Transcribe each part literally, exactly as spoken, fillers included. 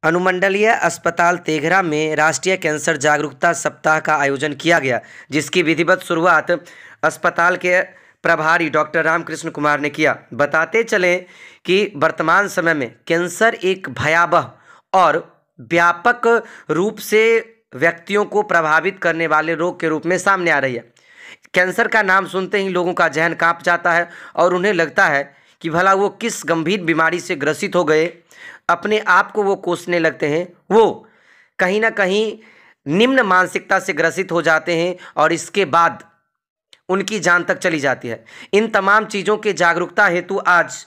अनुमंडलीय अस्पताल तेघरा में राष्ट्रीय कैंसर जागरूकता सप्ताह का आयोजन किया गया, जिसकी विधिवत शुरुआत अस्पताल के प्रभारी डॉक्टर रामकृष्ण कुमार ने किया। बताते चलें कि वर्तमान समय में कैंसर एक भयावह और व्यापक रूप से व्यक्तियों को प्रभावित करने वाले रोग के रूप में सामने आ रही है। कैंसर का नाम सुनते ही लोगों का जहन कांप जाता है और उन्हें लगता है कि भला वो किस गंभीर बीमारी से ग्रसित हो गए। अपने आप को वो कोसने लगते हैं, वो कहीं ना कहीं निम्न मानसिकता से ग्रसित हो जाते हैं और इसके बाद उनकी जान तक चली जाती है। इन तमाम चीज़ों के जागरूकता हेतु आज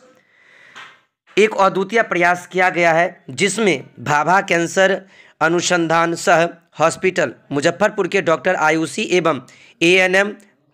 एक अद्वितीय प्रयास किया गया है, जिसमें भाभा कैंसर अनुसंधान सह हॉस्पिटल मुजफ्फरपुर के डॉक्टर आयुषी एवं एएनएम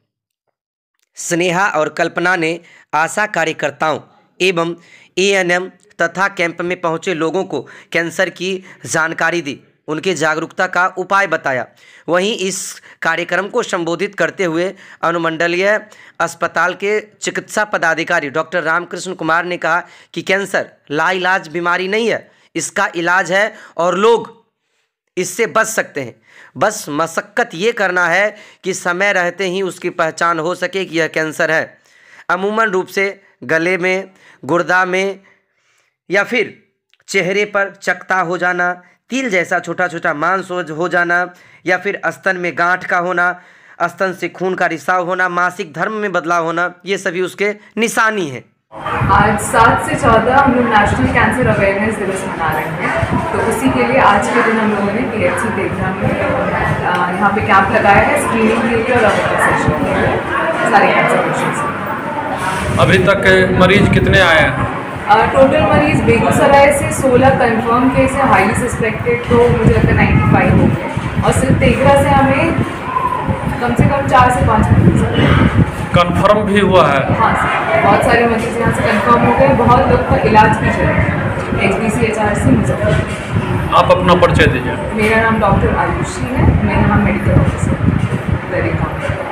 स्नेहा और कल्पना ने आशा कार्यकर्ताओं एवं एएनएम तथा कैंप में पहुंचे लोगों को कैंसर की जानकारी दी, उनके जागरूकता का उपाय बताया। वहीं इस कार्यक्रम को संबोधित करते हुए अनुमंडलीय अस्पताल के चिकित्सा पदाधिकारी डॉक्टर रामकृष्ण कुमार ने कहा कि कैंसर लाइलाज बीमारी नहीं है, इसका इलाज है और लोग इससे बच सकते हैं। बस मशक्कत ये करना है कि समय रहते ही उसकी पहचान हो सके कि यह कैंसर है। अमूमन रूप से गले में, गुर्दा में या फिर चेहरे पर चकता हो जाना, तिल जैसा छोटा छोटा मांस हो जाना या फिर स्तन में गांठ का होना, स्तन से खून का रिसाव होना, मासिक धर्म में बदलाव होना, ये सभी उसके निशानी हैं। आज सात से चौदह हम लोग नेशनल कैंसर अवेयरनेस दिवस मना रहे हैं, तो उसी के लिए आज के दिन हम लोगों ने पीएचसी तेघरा में यहाँ पे कैंप लगाया है स्क्रीनिंग के लिए और अवेयरनेस सेशन के लिए सारे कैंसर पेशेंट्स। अभी तक मरीज कितने आए हैं? टोटल uh, मरीज बेगूसराय से सोलह कंफर्म केस है, हाईली सस्पेक्टेड तो मुझे लगता है पचानवे हो गए, और सिर्फ तेघरा से हमें कम से कम चार से पाँच मरीज कंफर्म भी हुआ है। हाँ सर, बहुत सारे मरीज यहाँ से कंफर्म हो गए, बहुत लोग का इलाज भी चल रहा है H B C H R C Muzaffarpur. आप अपना परिचय दीजिए। मेरा नाम डॉक्टर आयुषी है, मैं यहाँ मेडिकल ऑफिसर।